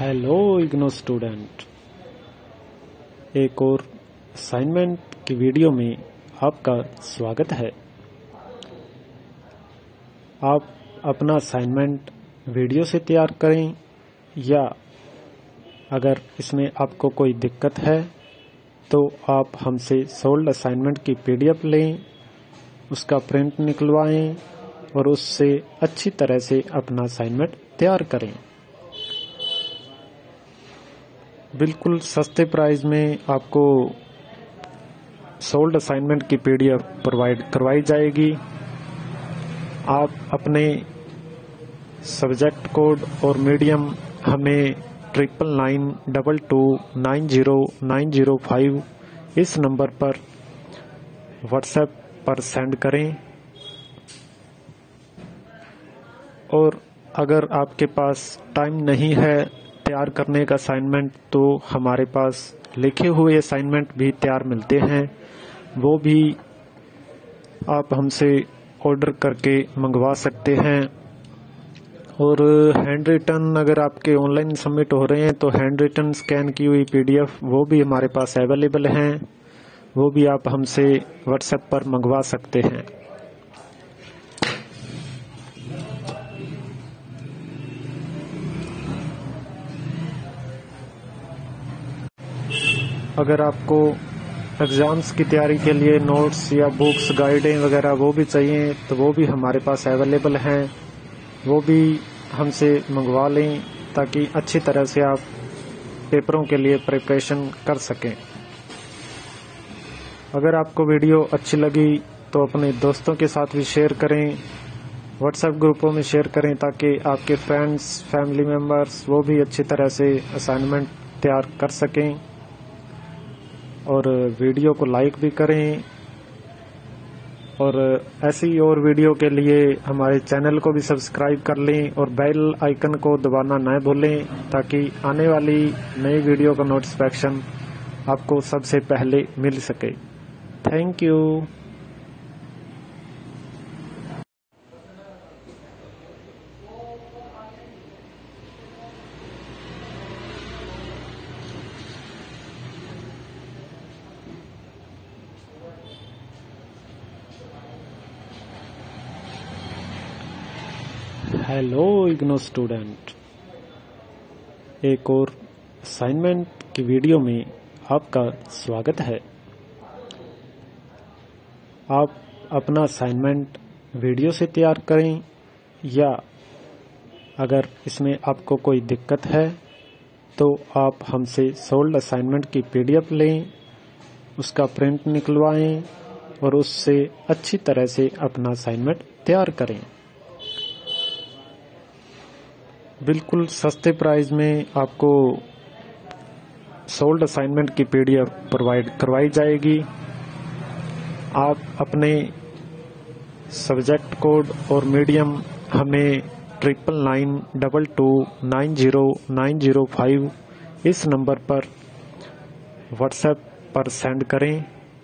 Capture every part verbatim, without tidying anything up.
Hello IGNOU student, एक और assignment की वीडियो में आपका स्वागत है। आप अपना असाइनमेंट वीडियो से तैयार करें या अगर इसमें आपको कोई दिक्कत है तो आप हमसे सोल्ड असाइनमेंट की पीडीएफ लें, उसका प्रिंट निकलवाएं और उससे अच्छी तरह से अपना असाइनमेंट तैयार करें। बिल्कुल सस्ते प्राइस में आपको सोल्ड असाइनमेंट की पीडीएफ प्रोवाइड करवाई जाएगी। आप अपने सब्जेक्ट कोड और मीडियम हमें triple nine double two nine zero nine zero five इस नंबर पर व्हाट्सएप पर सेंड करें। और अगर आपके पास टाइम नहीं है तैयार करने का असाइनमेंट, तो हमारे पास लिखे हुए असाइनमेंट भी तैयार मिलते हैं, वो भी आप हमसे ऑर्डर करके मंगवा सकते हैं। और हैंड रिटन अगर आपके ऑनलाइन सबमिट हो रहे हैं तो हैंड रिटन स्कैन की हुई पीडीएफ वो भी हमारे पास अवेलेबल हैं, वो भी आप हमसे व्हाट्सएप पर मंगवा सकते हैं। अगर आपको एग्ज़ाम्स की तैयारी के लिए नोट्स या बुक्स गाइडें वगैरह वो भी चाहिए तो वो भी हमारे पास अवेलेबल हैं, वो भी हमसे मंगवा लें ताकि अच्छी तरह से आप पेपरों के लिए प्रिपरेशन कर सकें। अगर आपको वीडियो अच्छी लगी तो अपने दोस्तों के साथ भी शेयर करें, व्हाट्सएप ग्रुपों में शेयर करें ताकि आपके फ्रेंड्स फैमिली मेम्बर्स वो भी अच्छी तरह से असाइनमेंट तैयार कर सकें। और वीडियो को लाइक भी करें और ऐसी और वीडियो के लिए हमारे चैनल को भी सब्सक्राइब कर लें और बेल आइकन को दबाना न भूलें ताकि आने वाली नई वीडियो का नोटिफिकेशन आपको सबसे पहले मिल सके। Thank you. Hello IGNOU student, एक और असाइनमेंट की वीडियो में आपका स्वागत है। आप अपना असाइनमेंट वीडियो से तैयार करें या अगर इसमें आपको कोई दिक्कत है तो आप हमसे सोल्ड असाइनमेंट की पीडीएफ लें, उसका प्रिंट निकलवाएं और उससे अच्छी तरह से अपना असाइनमेंट तैयार करें। बिल्कुल सस्ते प्राइस में आपको सोल्ड असाइनमेंट की पीडीएफ प्रोवाइड करवाई जाएगी। आप अपने सब्जेक्ट कोड और मीडियम हमें triple nine double two nine zero nine zero five इस नंबर पर व्हाट्सएप पर सेंड करें।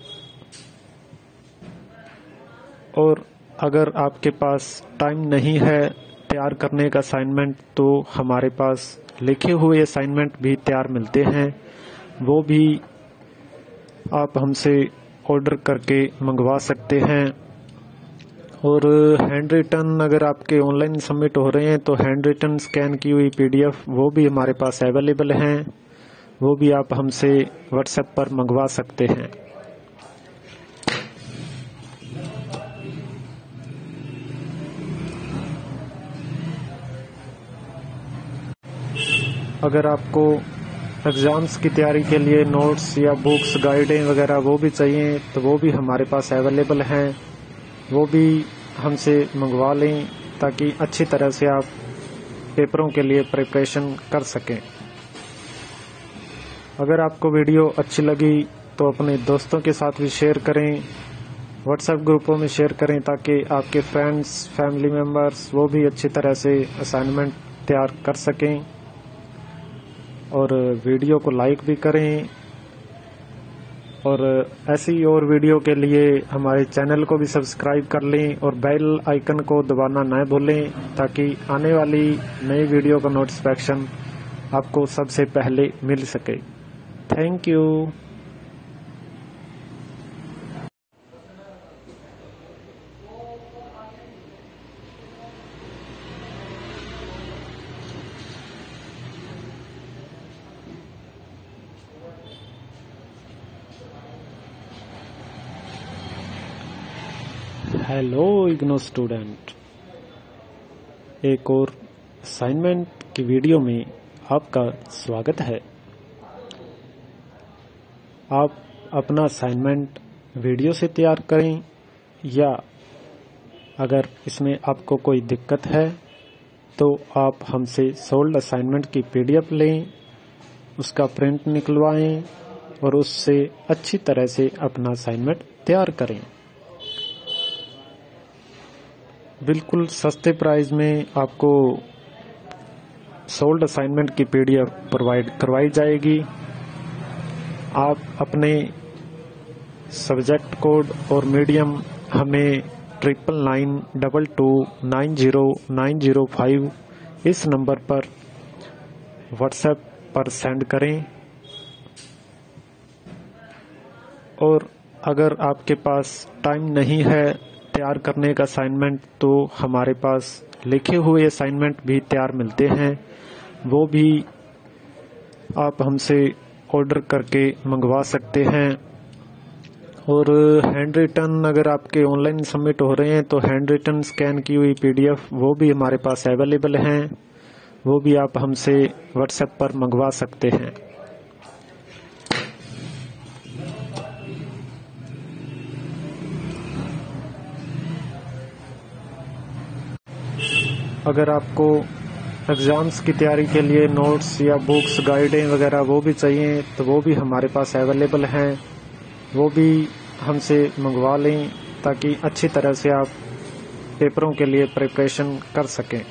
और अगर आपके पास टाइम नहीं है तैयार करने का असाइनमेंट, तो हमारे पास लिखे हुए असाइनमेंट भी तैयार मिलते हैं, वो भी आप हमसे ऑर्डर करके मंगवा सकते हैं। और हैंड रिटन अगर आपके ऑनलाइन सबमिट हो रहे हैं तो हैंड रिटन स्कैन की हुई पीडीएफ वो भी हमारे पास अवेलेबल हैं, वो भी आप हमसे व्हाट्सएप पर मंगवा सकते हैं। अगर आपको एग्ज़ाम्स की तैयारी के लिए नोट्स या बुक्स गाइडें वगैरह वो भी चाहिए तो वो भी हमारे पास अवेलेबल हैं, वो भी हमसे मंगवा लें ताकि अच्छी तरह से आप पेपरों के लिए प्रिपरेशन कर सकें। अगर आपको वीडियो अच्छी लगी तो अपने दोस्तों के साथ भी शेयर करें, व्हाट्सएप ग्रुपों में शेयर करें ताकि आपके फ्रेंड्स फैमिली मेम्बर्स वो भी अच्छी तरह से असाइनमेंट तैयार कर सकें। और वीडियो को लाइक भी करें और ऐसी और वीडियो के लिए हमारे चैनल को भी सब्सक्राइब कर लें और बेल आइकन को दबाना न भूलें ताकि आने वाली नई वीडियो का नोटिफिकेशन आपको सबसे पहले मिल सके। Thank you. Hello IGNOU student, एक और असाइनमेंट की वीडियो में आपका स्वागत है। आप अपना असाइनमेंट वीडियो से तैयार करें या अगर इसमें आपको कोई दिक्कत है तो आप हमसे सोल्ड असाइनमेंट की पीडीएफ लें, उसका प्रिंट निकलवाएं और उससे अच्छी तरह से अपना असाइनमेंट तैयार करें। बिल्कुल सस्ते प्राइस में आपको सोल्ड असाइनमेंट की पीडीएफ प्रोवाइड करवाई जाएगी। आप अपने सब्जेक्ट कोड और मीडियम हमें triple nine double two nine zero nine zero five इस नंबर पर व्हाट्सएप पर सेंड करें। और अगर आपके पास टाइम नहीं है तैयार करने का असाइनमेंट, तो हमारे पास लिखे हुए असाइनमेंट भी तैयार मिलते हैं, वो भी आप हमसे ऑर्डर करके मंगवा सकते हैं। और हैंड रिटन अगर आपके ऑनलाइन सबमिट हो रहे हैं तो हैंड रिटन स्कैन की हुई पीडीएफ वो भी हमारे पास अवेलेबल हैं, वो भी आप हमसे व्हाट्सएप पर मंगवा सकते हैं। अगर आपको एग्ज़ाम्स की तैयारी के लिए नोट्स या बुक्स गाइडें वगैरह वो भी चाहिए तो वो भी हमारे पास अवेलेबल हैं, वो भी हमसे मंगवा लें ताकि अच्छी तरह से आप पेपरों के लिए प्रिपरेशन कर सकें।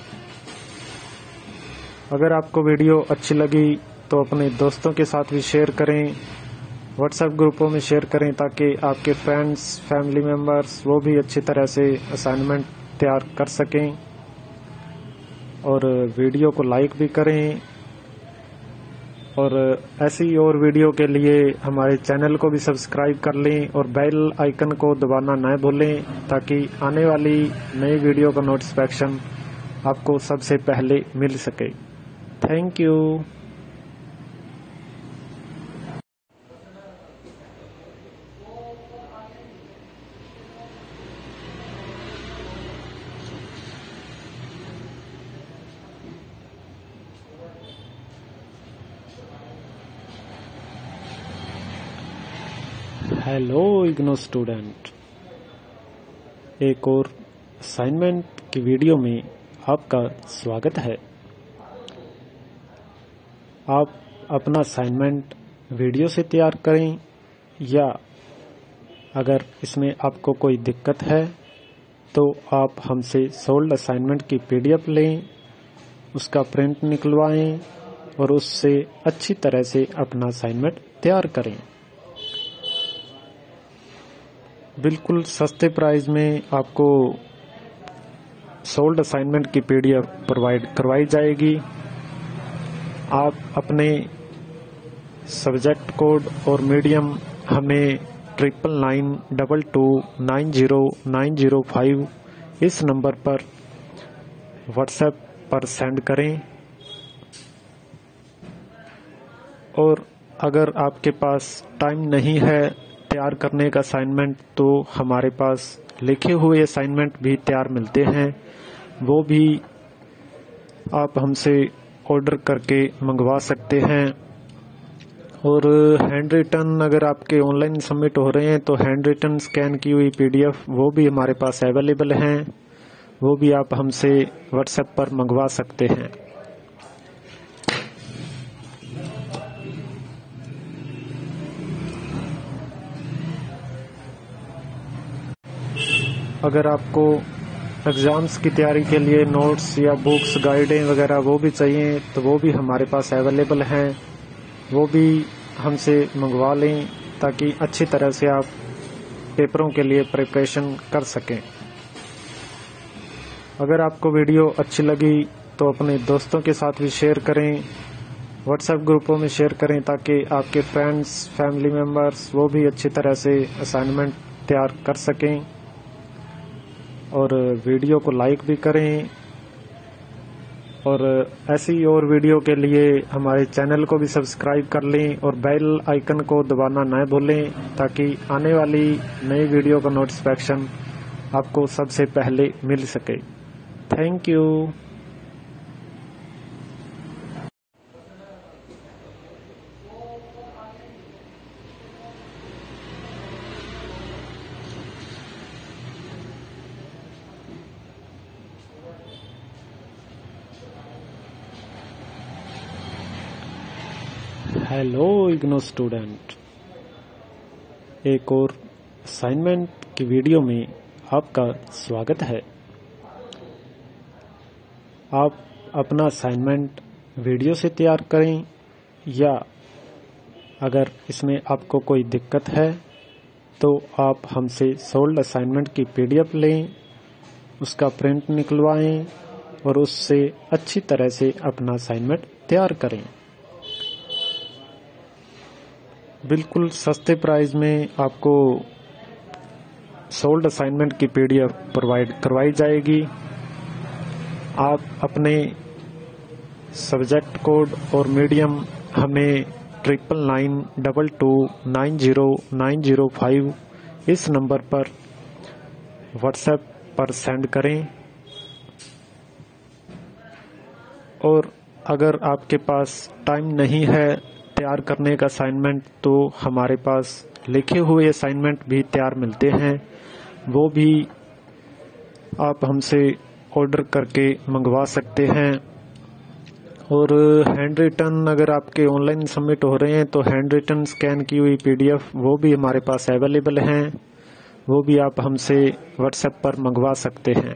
अगर आपको वीडियो अच्छी लगी तो अपने दोस्तों के साथ भी शेयर करें, व्हाट्सएप ग्रुपों में शेयर करें ताकि आपके फ्रेंड्स फैमिली मेम्बर्स वो भी अच्छी तरह से असाइनमेंट तैयार कर सकें। और वीडियो को लाइक भी करें और ऐसी और वीडियो के लिए हमारे चैनल को भी सब्सक्राइब कर लें और बेल आइकन को दबाना न भूलें ताकि आने वाली नई वीडियो का नोटिफिकेशन आपको सबसे पहले मिल सके। Thank you. Hello IGNOU student, एक और असाइनमेंट की वीडियो में आपका स्वागत है। आप अपना असाइनमेंट वीडियो से तैयार करें या अगर इसमें आपको कोई दिक्कत है तो आप हमसे सोल्ड असाइनमेंट की पीडीएफ लें, उसका प्रिंट निकलवाएं और उससे अच्छी तरह से अपना असाइनमेंट तैयार करें। बिल्कुल सस्ते प्राइस में आपको सोल्ड असाइनमेंट की पीडीएफ प्रोवाइड करवाई जाएगी। आप अपने सब्जेक्ट कोड और मीडियम हमें triple nine double two nine zero nine zero five इस नंबर पर व्हाट्सएप पर सेंड करें। और अगर आपके पास टाइम नहीं है तैयार करने का असाइनमेंट, तो हमारे पास लिखे हुए असाइनमेंट भी तैयार मिलते हैं, वो भी आप हमसे ऑर्डर करके मंगवा सकते हैं। और हैंड रिटन अगर आपके ऑनलाइन सबमिट हो रहे हैं तो हैंड रिटन स्कैन की हुई पीडीएफ वो भी हमारे पास अवेलेबल हैं, वो भी आप हमसे व्हाट्सएप पर मंगवा सकते हैं। अगर आपको एग्ज़ाम्स की तैयारी के लिए नोट्स या बुक्स गाइडें वगैरह वो भी चाहिए तो वो भी हमारे पास अवेलेबल हैं, वो भी हमसे मंगवा लें ताकि अच्छी तरह से आप पेपरों के लिए प्रिपरेशन कर सकें। अगर आपको वीडियो अच्छी लगी तो अपने दोस्तों के साथ भी शेयर करें, व्हाट्सएप ग्रुपों में शेयर करें ताकि आपके फ्रेंड्स फैमिली मेम्बर्स वो भी अच्छी तरह से असाइनमेंट तैयार कर सकें। और वीडियो को लाइक भी करें और ऐसी और वीडियो के लिए हमारे चैनल को भी सब्सक्राइब कर लें और बेल आइकन को दबाना न भूलें ताकि आने वाली नई वीडियो का नोटिफिकेशन आपको सबसे पहले मिल सके। Thank you. Hello IGNOU student, एक और असाइनमेंट की वीडियो में आपका स्वागत है। आप अपना असाइनमेंट वीडियो से तैयार करें या अगर इसमें आपको कोई दिक्कत है तो आप हमसे सोल्ड असाइनमेंट की पीडीएफ लें, उसका प्रिंट निकलवाएं और उससे अच्छी तरह से अपना असाइनमेंट तैयार करें। बिल्कुल सस्ते प्राइस में आपको सोल्ड असाइनमेंट की पीडीएफ प्रोवाइड करवाई जाएगी। आप अपने सब्जेक्ट कोड और मीडियम हमें triple nine double two nine zero nine zero five इस नंबर पर व्हाट्सएप पर सेंड करें। और अगर आपके पास टाइम नहीं है तैयार करने का असाइनमेंट तो हमारे पास लिखे हुए असाइनमेंट भी तैयार मिलते हैं, वो भी आप हमसे ऑर्डर करके मंगवा सकते हैं। और हैंड रिटन अगर आपके ऑनलाइन सबमिट हो रहे हैं तो हैंड रिटन स्कैन की हुई पीडीएफ वो भी हमारे पास अवेलेबल हैं, वो भी आप हमसे व्हाट्सएप पर मंगवा सकते हैं।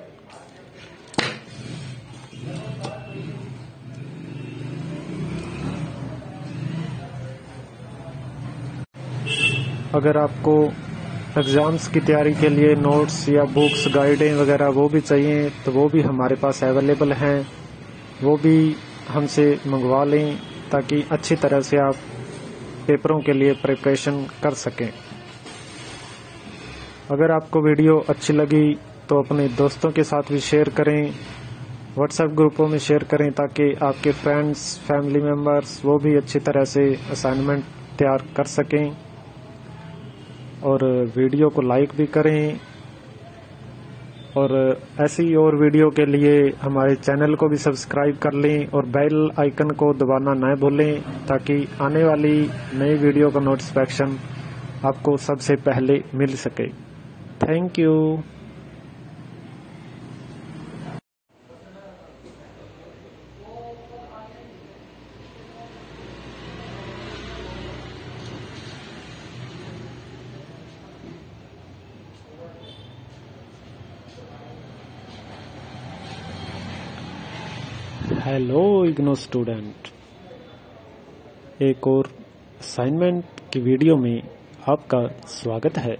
अगर आपको एग्ज़ाम्स की तैयारी के लिए नोट्स या बुक्स गाइडें वगैरह वो भी चाहिए तो वो भी हमारे पास अवेलेबल हैं, वो भी हमसे मंगवा लें ताकि अच्छी तरह से आप पेपरों के लिए प्रिपरेशन कर सकें। अगर आपको वीडियो अच्छी लगी तो अपने दोस्तों के साथ भी शेयर करें, व्हाट्सएप ग्रुपों में शेयर करें ताकि आपके फ्रेंड्स फैमिली मेम्बर्स वो भी अच्छी तरह से असाइनमेंट तैयार कर सकें। और वीडियो को लाइक भी करें और ऐसी और वीडियो के लिए हमारे चैनल को भी सब्सक्राइब कर लें और बेल आइकन को दबाना न भूलें ताकि आने वाली नई वीडियो का नोटिफिकेशन आपको सबसे पहले मिल सके। Thank you. Hello IGNOU student, एक और असाइनमेंट की वीडियो में आपका स्वागत है।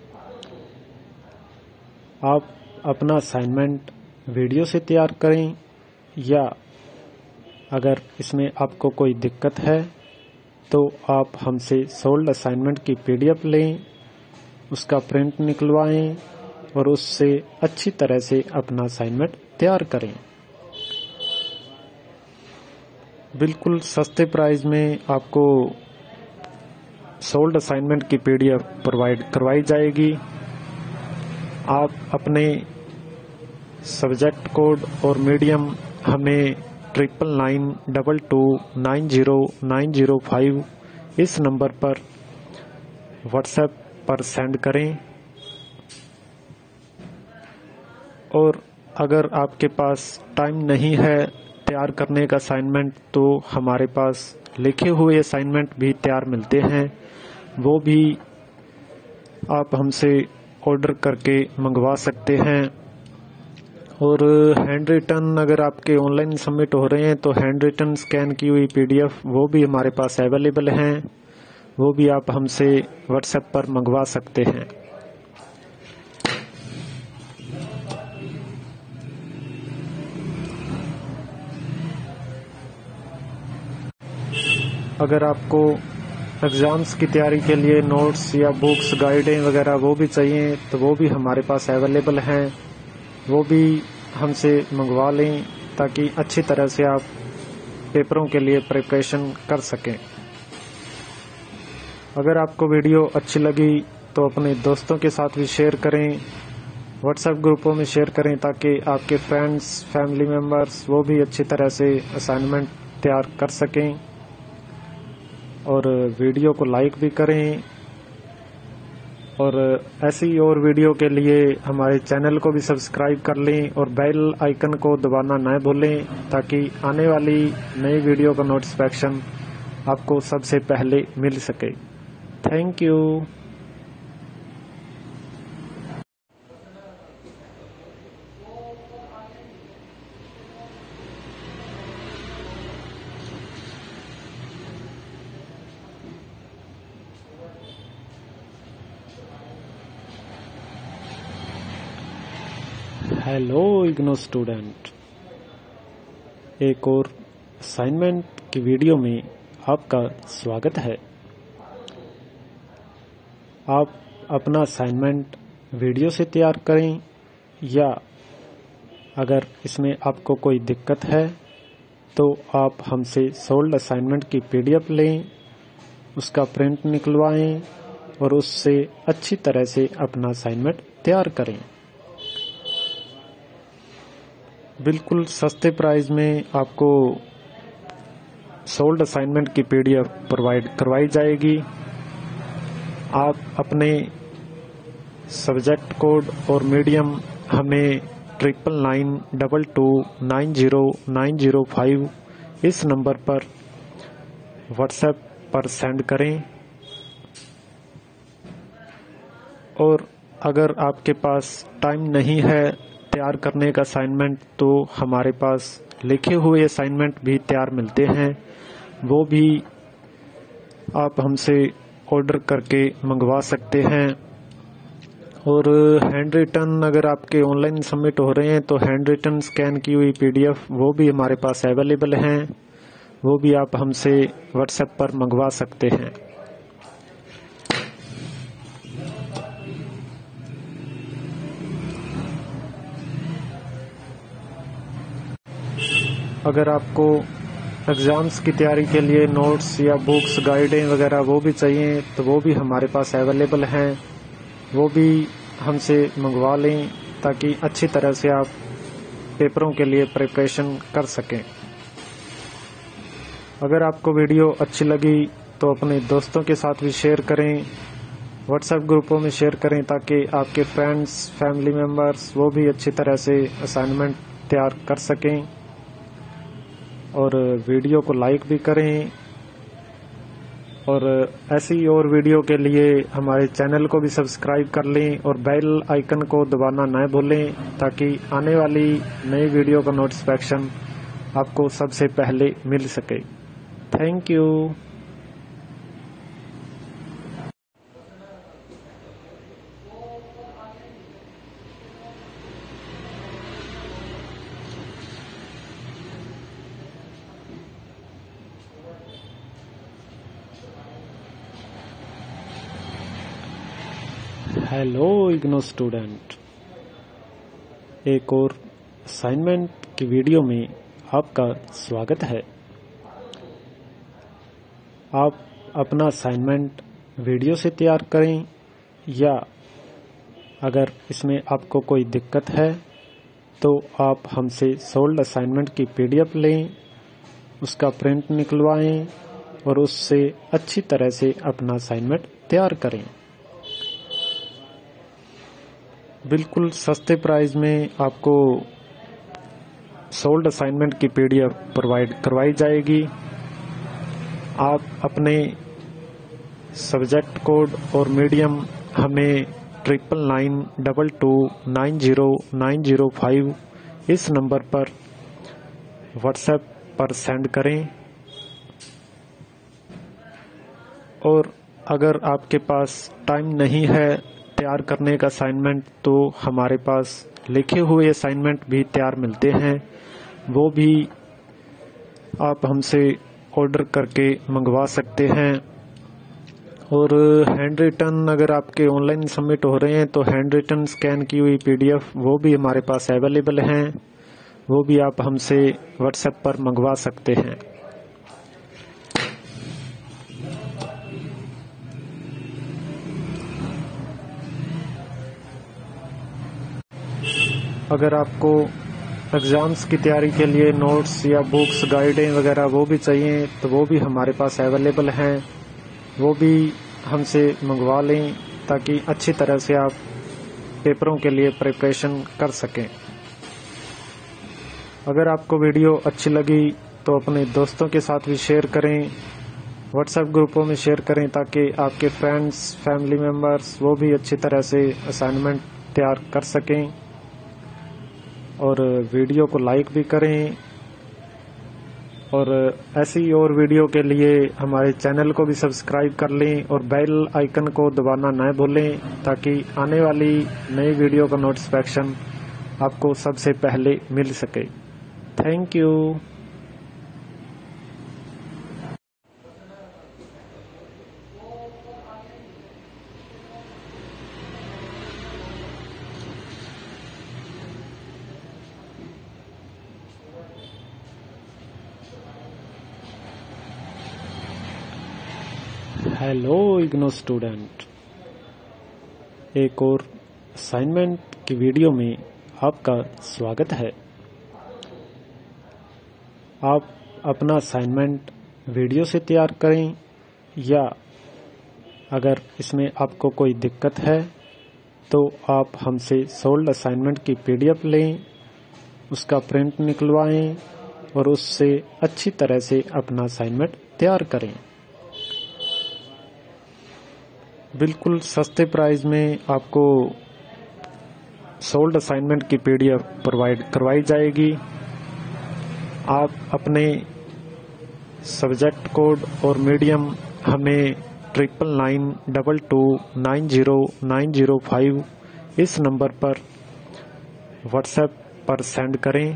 आप अपना असाइनमेंट वीडियो से तैयार करें या अगर इसमें आपको कोई दिक्कत है तो आप हमसे सोल्ड असाइनमेंट की पीडीएफ लें, उसका प्रिंट निकलवाएं और उससे अच्छी तरह से अपना असाइनमेंट तैयार करें। बिल्कुल सस्ते प्राइस में आपको सोल्ड असाइनमेंट की पीडीएफ प्रोवाइड करवाई जाएगी। आप अपने सब्जेक्ट कोड और मीडियम हमें triple nine double two nine zero nine zero five इस नंबर पर व्हाट्सएप पर सेंड करें। और अगर आपके पास टाइम नहीं है तैयार करने का असाइनमेंट तो हमारे पास लिखे हुए असाइनमेंट भी तैयार मिलते हैं, वो भी आप हमसे ऑर्डर करके मंगवा सकते हैं। और हैंड रिटन अगर आपके ऑनलाइन सबमिट हो रहे हैं तो हैंड रिटन स्कैन की हुई पीडीएफ वो भी हमारे पास अवेलेबल हैं, वो भी आप हमसे व्हाट्सएप पर मंगवा सकते हैं। अगर आपको एग्ज़ाम्स की तैयारी के लिए नोट्स या बुक्स गाइडें वगैरह वो भी चाहिए तो वो भी हमारे पास अवेलेबल हैं, वो भी हमसे मंगवा लें ताकि अच्छी तरह से आप पेपरों के लिए प्रिपरेशन कर सकें। अगर आपको वीडियो अच्छी लगी तो अपने दोस्तों के साथ भी शेयर करें, व्हाट्सएप ग्रुपों में शेयर करें ताकि आपके फ्रेंड्स फैमिली मेम्बर्स वो भी अच्छी तरह से असाइनमेंट तैयार कर सकें। और वीडियो को लाइक भी करें और ऐसी और वीडियो के लिए हमारे चैनल को भी सब्सक्राइब कर लें और बेल आइकन को दबाना न भूलें ताकि आने वाली नई वीडियो का नोटिफिकेशन आपको सबसे पहले मिल सके। Thank you. Hello IGNOU student, एक और असाइनमेंट की वीडियो में आपका स्वागत है। आप अपना असाइनमेंट वीडियो से तैयार करें या अगर इसमें आपको कोई दिक्कत है तो आप हमसे सोल्ड असाइनमेंट की पीडीएफ लें, उसका प्रिंट निकलवाएं और उससे अच्छी तरह से अपना असाइनमेंट तैयार करें। बिल्कुल सस्ते प्राइस में आपको सोल्ड असाइनमेंट की पीडीएफ प्रोवाइड करवाई जाएगी। आप अपने सब्जेक्ट कोड और मीडियम हमें triple nine double two nine zero nine zero five इस नंबर पर व्हाट्सएप पर सेंड करें। और अगर आपके पास टाइम नहीं है तैयार करने का असाइनमेंट तो हमारे पास लिखे हुए असाइनमेंट भी तैयार मिलते हैं, वो भी आप हमसे ऑर्डर करके मंगवा सकते हैं। और हैंड रिटन अगर आपके ऑनलाइन सबमिट हो रहे हैं तो हैंड रिटन स्कैन की हुई पीडीएफ वो भी हमारे पास अवेलेबल हैं, वो भी आप हमसे व्हाट्सएप पर मंगवा सकते हैं। अगर आपको एग्ज़ाम्स की तैयारी के लिए नोट्स या बुक्स गाइडें वगैरह वो भी चाहिए तो वो भी हमारे पास अवेलेबल हैं, वो भी हमसे मंगवा लें ताकि अच्छी तरह से आप पेपरों के लिए प्रिपरेशन कर सकें। अगर आपको वीडियो अच्छी लगी तो अपने दोस्तों के साथ भी शेयर करें, व्हाट्सएप ग्रुपों में शेयर करें ताकि आपके फ्रेंड्स फैमिली मेम्बर्स वो भी अच्छी तरह से असाइनमेंट तैयार कर सकें। और वीडियो को लाइक भी करें और ऐसी और वीडियो के लिए हमारे चैनल को भी सब्सक्राइब कर लें और बेल आइकन को दबाना न भूलें ताकि आने वाली नई वीडियो का नोटिफिकेशन आपको सबसे पहले मिल सके। Thank you. Hello IGNOU student, एक और असाइनमेंट की वीडियो में आपका स्वागत है। आप अपना असाइनमेंट वीडियो से तैयार करें या अगर इसमें आपको कोई दिक्कत है तो आप हमसे सोल्ड असाइनमेंट की पीडीएफ लें, उसका प्रिंट निकलवाएं और उससे अच्छी तरह से अपना असाइनमेंट तैयार करें। बिल्कुल सस्ते प्राइस में आपको सोल्ड असाइनमेंट की पीडीएफ प्रोवाइड करवाई जाएगी। आप अपने सब्जेक्ट कोड और मीडियम हमें triple nine double two nine zero nine zero five इस नंबर पर व्हाट्सएप पर सेंड करें। और अगर आपके पास टाइम नहीं है तैयार करने का असाइनमेंट तो हमारे पास लिखे हुए असाइनमेंट भी तैयार मिलते हैं, वो भी आप हमसे ऑर्डर करके मंगवा सकते हैं। और हैंड रिटन अगर आपके ऑनलाइन सबमिट हो रहे हैं तो हैंड रिटन स्कैन की हुई पीडीएफ वो भी हमारे पास अवेलेबल हैं, वो भी आप हमसे व्हाट्सएप पर मंगवा सकते हैं। अगर आपको एग्ज़ाम्स की तैयारी के लिए नोट्स या बुक्स गाइडें वगैरह वो भी चाहिए तो वो भी हमारे पास अवेलेबल हैं, वो भी हमसे मंगवा लें ताकि अच्छी तरह से आप पेपरों के लिए प्रिपरेशन कर सकें। अगर आपको वीडियो अच्छी लगी तो अपने दोस्तों के साथ भी शेयर करें, व्हाट्सएप ग्रुपों में शेयर करें ताकि आपके फ्रेंड्स फैमिली मेम्बर्स वो भी अच्छी तरह से असाइनमेंट तैयार कर सकें। और वीडियो को लाइक भी करें और ऐसी और वीडियो के लिए हमारे चैनल को भी सब्सक्राइब कर लें और बेल आइकन को दबाना न भूलें ताकि आने वाली नई वीडियो का नोटिफिकेशन आपको सबसे पहले मिल सके। Thank you. Hello IGNOU student, एक और असाइनमेंट की वीडियो में आपका स्वागत है। आप अपना असाइनमेंट वीडियो से तैयार करें या अगर इसमें आपको कोई दिक्कत है तो आप हमसे सोल्ड असाइनमेंट की पीडीएफ लें, उसका प्रिंट निकलवाएं और उससे अच्छी तरह से अपना असाइनमेंट तैयार करें। बिल्कुल सस्ते प्राइस में आपको सोल्ड असाइनमेंट की पीडीएफ प्रोवाइड करवाई जाएगी। आप अपने सब्जेक्ट कोड और मीडियम हमें triple nine double two nine zero nine zero five इस नंबर पर व्हाट्सएप पर सेंड करें।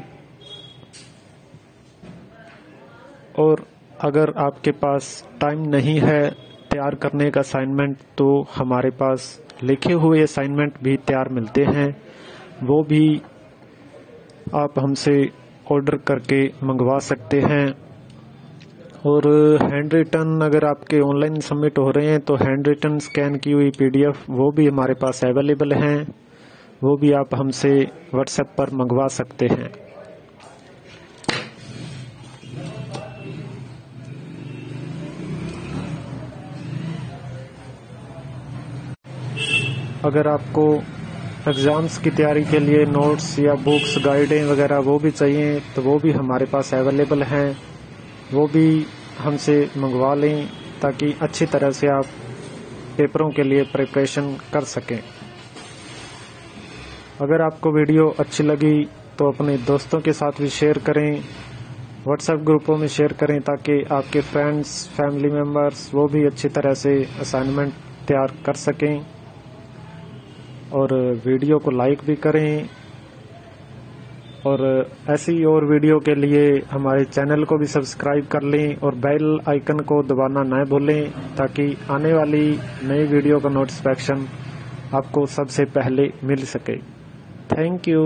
और अगर आपके पास टाइम नहीं है तैयार करने का असाइनमेंट तो हमारे पास लिखे हुए असाइनमेंट भी तैयार मिलते हैं, वो भी आप हमसे ऑर्डर करके मंगवा सकते हैं। और हैंड रिटन अगर आपके ऑनलाइन सबमिट हो रहे हैं तो हैंड रिटन स्कैन की हुई पीडीएफ वो भी हमारे पास अवेलेबल हैं, वो भी आप हमसे व्हाट्सएप पर मंगवा सकते हैं। अगर आपको एग्ज़ाम्स की तैयारी के लिए नोट्स या बुक्स गाइडें वगैरह वो भी चाहिए तो वो भी हमारे पास अवेलेबल हैं, वो भी हमसे मंगवा लें ताकि अच्छी तरह से आप पेपरों के लिए प्रिपरेशन कर सकें। अगर आपको वीडियो अच्छी लगी तो अपने दोस्तों के साथ भी शेयर करें, व्हाट्सएप ग्रुपों में शेयर करें ताकि आपके फ्रेंड्स फैमिली मेम्बर्स वो भी अच्छी तरह से असाइनमेंट तैयार कर सकें। और वीडियो को लाइक भी करें और ऐसी और वीडियो के लिए हमारे चैनल को भी सब्सक्राइब कर लें और बेल आइकन को दबाना न भूलें ताकि आने वाली नई वीडियो का नोटिफिकेशन आपको सबसे पहले मिल सके। Thank you.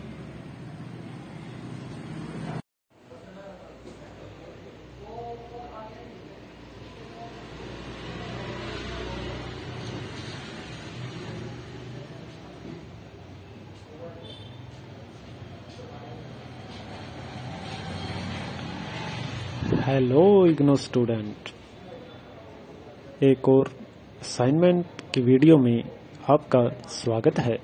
Hello IGNOU student, एक और असाइनमेंट की वीडियो में आपका स्वागत है।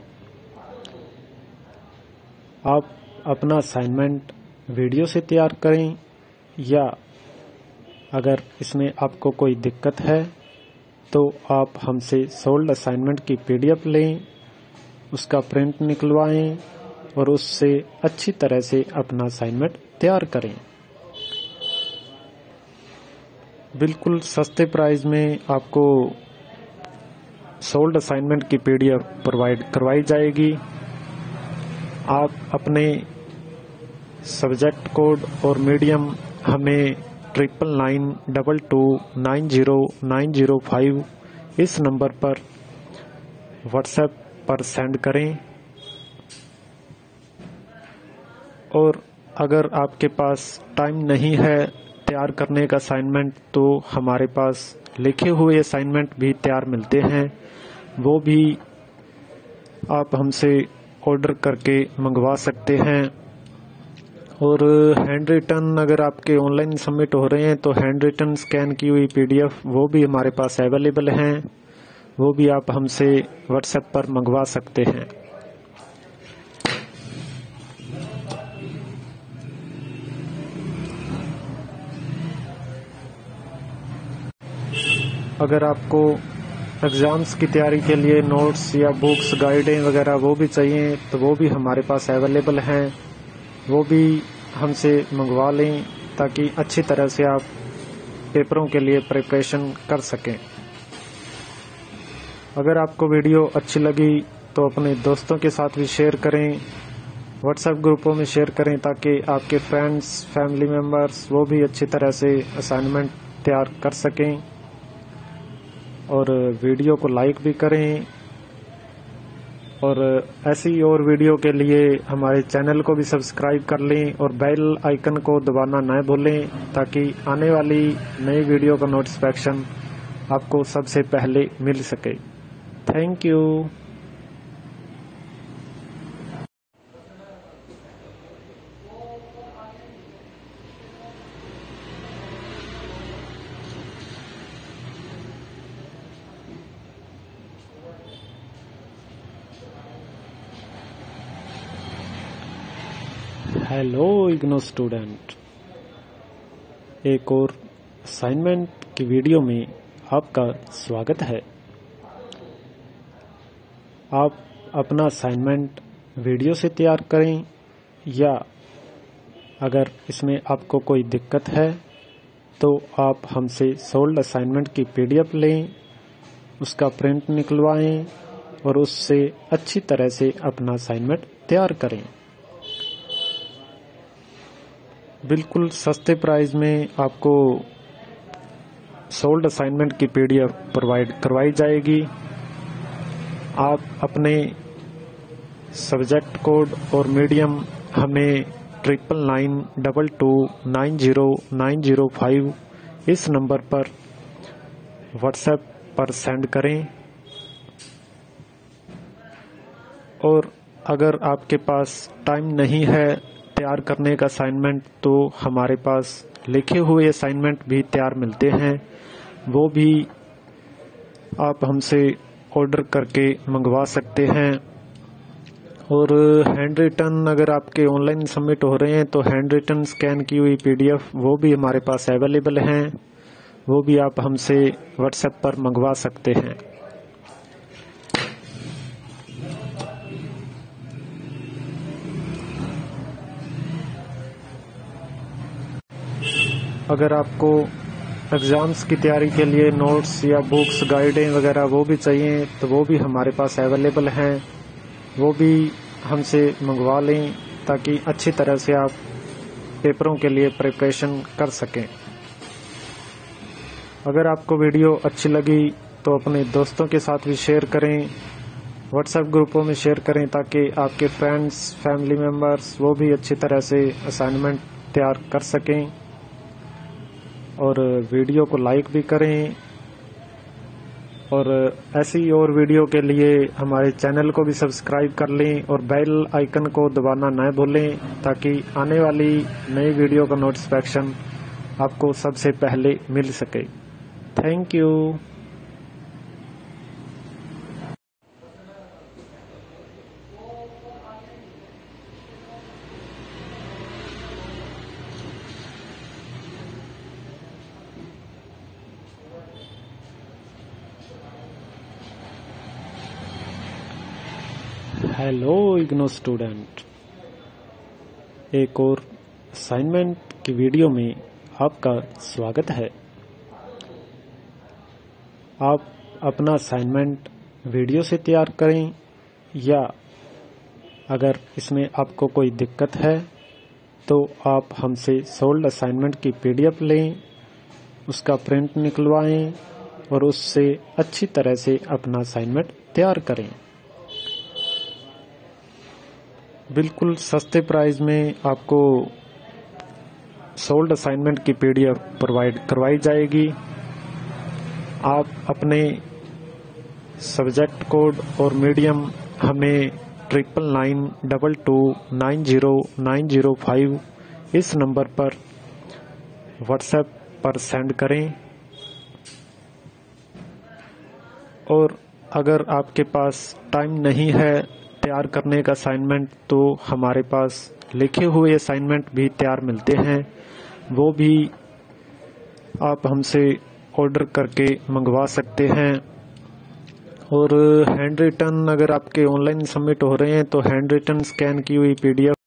आप अपना असाइनमेंट वीडियो से तैयार करें या अगर इसमें आपको कोई दिक्कत है तो आप हमसे सोल्ड असाइनमेंट की पीडीएफ लें, उसका प्रिंट निकलवाएं और उससे अच्छी तरह से अपना असाइनमेंट तैयार करें। बिल्कुल सस्ते प्राइस में आपको सोल्ड असाइनमेंट की पीडीएफ प्रोवाइड करवाई जाएगी। आप अपने सब्जेक्ट कोड और मीडियम हमें triple nine double two nine zero nine zero five इस नंबर पर व्हाट्सएप पर सेंड करें। और अगर आपके पास टाइम नहीं है तैयार करने का असाइनमेंट, तो हमारे पास लिखे हुए असाइनमेंट भी तैयार मिलते हैं, वो भी आप हमसे ऑर्डर करके मंगवा सकते हैं। और हैंड रिटन अगर आपके ऑनलाइन सबमिट हो रहे हैं तो हैंड रिटन स्कैन की हुई पीडीएफ वो भी हमारे पास अवेलेबल हैं, वो भी आप हमसे व्हाट्सएप पर मंगवा सकते हैं। अगर आपको एग्ज़ाम्स की तैयारी के लिए नोट्स या बुक्स गाइडें वगैरह वो भी चाहिए तो वो भी हमारे पास अवेलेबल हैं, वो भी हमसे मंगवा लें ताकि अच्छी तरह से आप पेपरों के लिए प्रिपरेशन कर सकें। अगर आपको वीडियो अच्छी लगी तो अपने दोस्तों के साथ भी शेयर करें, व्हाट्सएप ग्रुपों में शेयर करें ताकि आपके फ्रेंड्स फैमिली मेम्बर्स वो भी अच्छी तरह से असाइनमेंट तैयार कर सकें। और वीडियो को लाइक भी करें। और ऐसी और वीडियो के लिए हमारे चैनल को भी सब्सक्राइब कर लें और बेल आइकन को दबाना न भूलें ताकि आने वाली नई वीडियो का नोटिफिकेशन आपको सबसे पहले मिल सके। Thank you. Hello IGNOU student, एक और असाइनमेंट की वीडियो में आपका स्वागत है। आप अपना असाइनमेंट वीडियो से तैयार करें या अगर इसमें आपको कोई दिक्कत है तो आप हमसे सोल्ड असाइनमेंट की पीडीएफ लें, उसका प्रिंट निकलवाएं और उससे अच्छी तरह से अपना असाइनमेंट तैयार करें। बिल्कुल सस्ते प्राइस में आपको सोल्ड असाइनमेंट की पीडीएफ प्रोवाइड करवाई जाएगी। आप अपने सब्जेक्ट कोड और मीडियम हमें triple nine double two nine zero nine zero five इस नंबर पर व्हाट्सएप पर सेंड करें। और अगर आपके पास टाइम नहीं है तैयार करने का असाइनमेंट, तो हमारे पास लिखे हुए असाइनमेंट भी तैयार मिलते हैं, वो भी आप हमसे ऑर्डर करके मंगवा सकते हैं। और हैंड रिटन अगर आपके ऑनलाइन सबमिट हो रहे हैं तो हैंड रिटन स्कैन की हुई पीडीएफ वो भी हमारे पास अवेलेबल हैं, वो भी आप हमसे व्हाट्सएप पर मंगवा सकते हैं। अगर आपको एग्ज़ाम्स की तैयारी के लिए नोट्स या बुक्स गाइडें वगैरह वो भी चाहिए तो वो भी हमारे पास अवेलेबल हैं, वो भी हमसे मंगवा लें ताकि अच्छी तरह से आप पेपरों के लिए प्रिपरेशन कर सकें। अगर आपको वीडियो अच्छी लगी तो अपने दोस्तों के साथ भी शेयर करें, व्हाट्सएप ग्रुपों में शेयर करें ताकि आपके फ्रेंड्स फैमिली मेम्बर्स वो भी अच्छी तरह से असाइनमेंट तैयार कर सकें। और वीडियो को लाइक भी करें। और ऐसी और वीडियो के लिए हमारे चैनल को भी सब्सक्राइब कर लें और बेल आइकन को दबाना न भूलें ताकि आने वाली नई वीडियो का नोटिफिकेशन आपको सबसे पहले मिल सके। Thank you. Hello IGNOU student, एक और असाइनमेंट की वीडियो में आपका स्वागत है। आप अपना असाइनमेंट वीडियो से तैयार करें या अगर इसमें आपको कोई दिक्कत है तो आप हमसे सोल्ड असाइनमेंट की पीडीएफ लें, उसका प्रिंट निकलवाएं और उससे अच्छी तरह से अपना असाइनमेंट तैयार करें। बिल्कुल सस्ते प्राइस में आपको सोल्ड असाइनमेंट की पीडीएफ प्रोवाइड करवाई जाएगी। आप अपने सब्जेक्ट कोड और मीडियम हमें triple nine double two nine zero nine zero five इस नंबर पर व्हाट्सएप पर सेंड करें। और अगर आपके पास टाइम नहीं है तैयार करने का असाइनमेंट, तो हमारे पास लिखे हुए असाइनमेंट भी तैयार मिलते हैं, वो भी आप हमसे ऑर्डर करके मंगवा सकते हैं। और हैंड रिटन अगर आपके ऑनलाइन सबमिट हो रहे हैं तो हैंड रिटन स्कैन की हुई पीडीएफ